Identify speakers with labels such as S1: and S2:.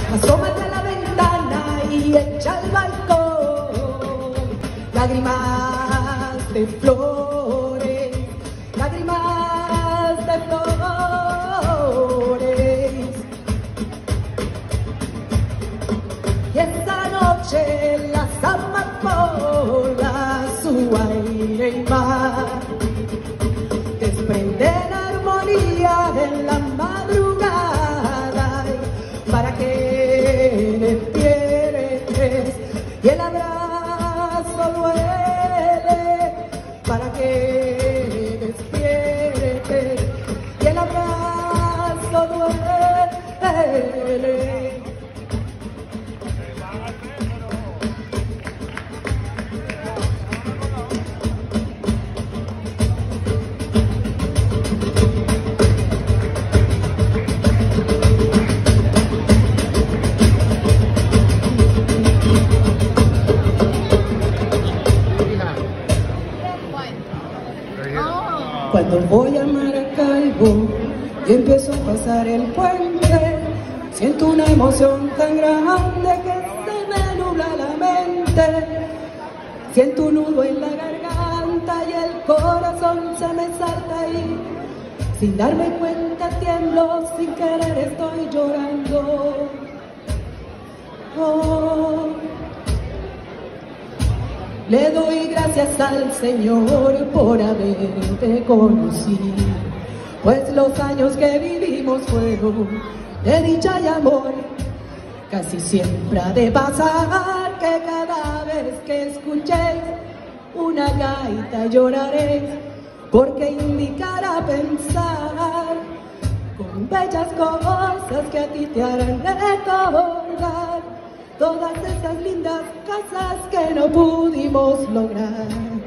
S1: Asómate a la ventana y echa al balcón lágrimas de flores, lágrimas de flores. Y esta noche las amapolas, su aire y mar desprenden armonía en la madrugada para que despiertes y el abrazo duele para que despiertes y el abrazo duele. Cuando voy a Maracaibo y empiezo a pasar el puente, siento una emoción tan grande que se me nubla la mente. Siento un nudo en la garganta y el corazón se me salta y sin darme cuenta tiemblo, sin querer estoy llorando. Oh. Le doy gracias al Señor por haberte conocido, pues los años que vivimos fueron de dicha y amor. Casi siempre ha de pasar que cada vez que escuchéis una gaita lloraréis, porque indicará pensar con bellas cosas que a ti te harán recordar todas esas lindas cosas que no pudimos lograr.